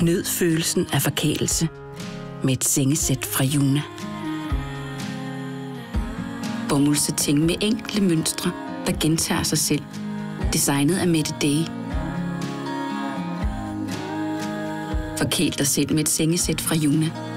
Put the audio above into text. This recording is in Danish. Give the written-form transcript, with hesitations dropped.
Nyd følelsen af forkælelse med et sengesæt fra Juna. Bomuldssatin med enkle mønstre, der gentager sig selv. Designet af Mette Day. Forkæl dig selv med et sengesæt fra Juna.